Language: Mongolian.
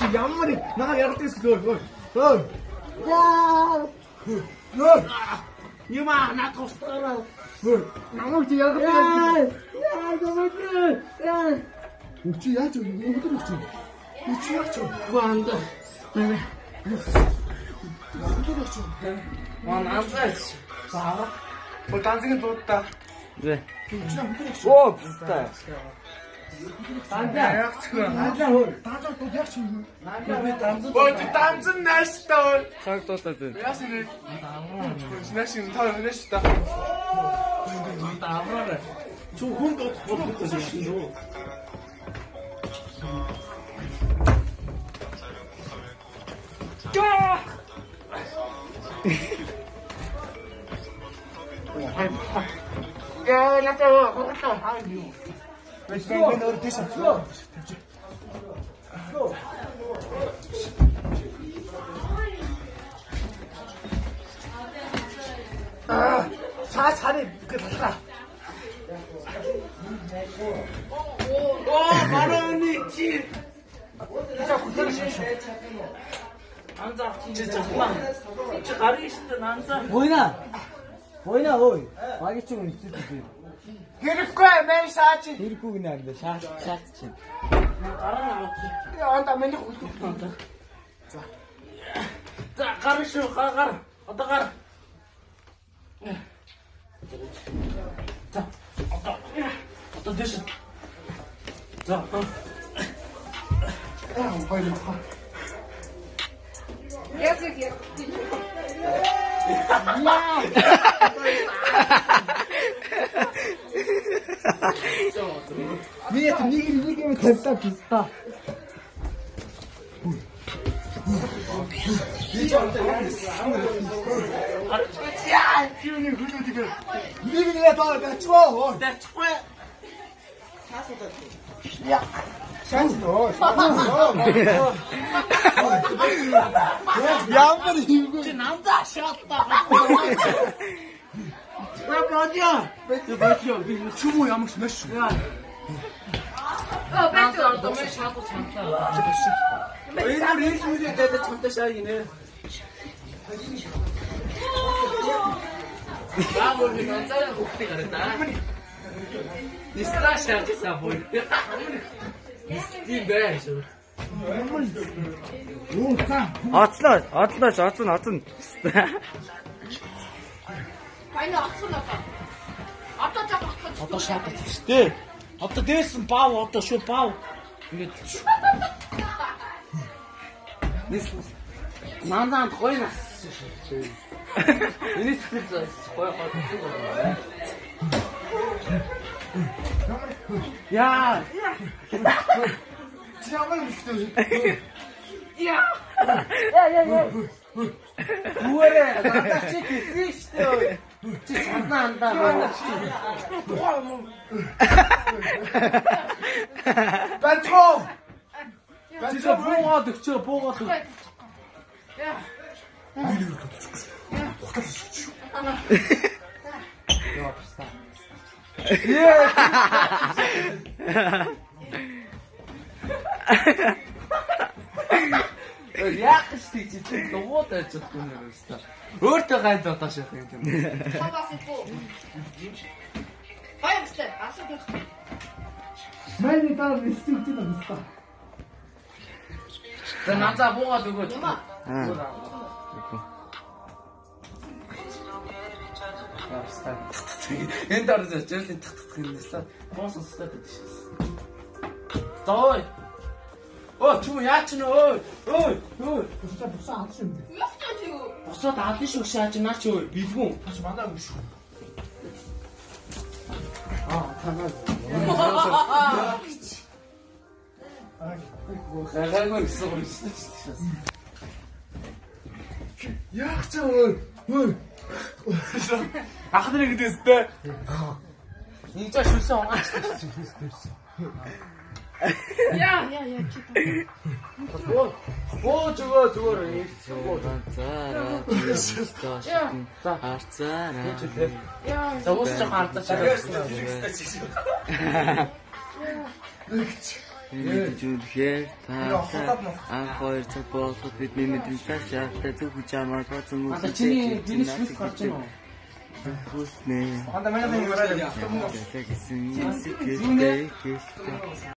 ямар наа ярдээс өө. Яа. Юма наад тусдаараа. Намайг чи яг яа гомдөө. Үчи яаж өгдөг үчи. Үчи яаж ванда. Ман амцаач. Баа. Бо танцгийн дуудаа. Зэ. Оо бста. Танцаа яахчгүй. Танцаа хөө. Танцаа дууд яах чи юм. Би танцаа. Бо танцсан нааштай. Цаг дуудаа зэ. Яасан нэ. Наашин таа нааштай. Таавраа. Чу хүн дуудах шүү. Я на того, вот так. 사살이 그렇다. 오, 마라니 지. 진짜 고생하셨어. 앉아. 진짜 그만. 가리시든 앉아. Boyna ой. Маги ч юм хэвчээ. Хэрэггүй мэн шаач. Хэрэггүй гинэ ардаа шаач чинь. Гараа нөө. Анда миний хөлтөө. За. За гар шүү гар. Одоо гар. За. Одоо дэш. За. Пойдем. Язык. Нет, не тогда пизда. Ямар хийвгүй чи намдаа шаалтаа. Братья, би чүмүү ямар ч мэш. Братья, одоо мэш шаалтаа чамтаа. Энэ рейсүүдээ дэдэ чамтаа шаа гинэ. Баамор би намдаа хөхтэй гараа. Истрашаа гэсэн бой. Истибэш. Оцно. Хайна оцно. Одоо шаатах штэ. Одоо дээсэн бав одоо шүү бав. Ингээд. Нандаа гойнас. Энэс гой. Ja! Ja! Hure, da steht die Sicht. Die Sananda. Бэтгоо. Бэтгоо буугаад. Ja. Ja, пста. Яах вэ чи дуугаад байж чадахгүй юм байна. Өөртөө гайд одоо шах юм. Хаваас ипо. Хайрстай. Асуух. Мэний таа вистүүч юм байна. Тэ нацаа буугаад өгөөч. Яста. Энэ дараа зөвлөлийн татах боос устдаад байдаг шээс. Зой. Оо чүм яач нөө. Ой. Бусаа авсан юм. Ястаа чи юу? Бусаа авсан шүү шаач наач өө билгүн. Тас мандаа юм шүү. Танаа. Хагаагүй гэсэн шээс. Яах ч өө. Ахныг гэдэстэй. Нэг ч шүлсэн унгаач. Яа чи. Боо зүгээр ийцгөө ганцаараа. Харцаараа. Яа. Зовс ч харцаач. Мэдүүлэхээр та анх хоёр цаг болоход бидний мэдрэмжтэй шаардтай зөв хүч амаар тооцсон үстэй чиний шүлс гарч байна уу? Хүснэ. Ханда манай нэг гараад явсан юм уу?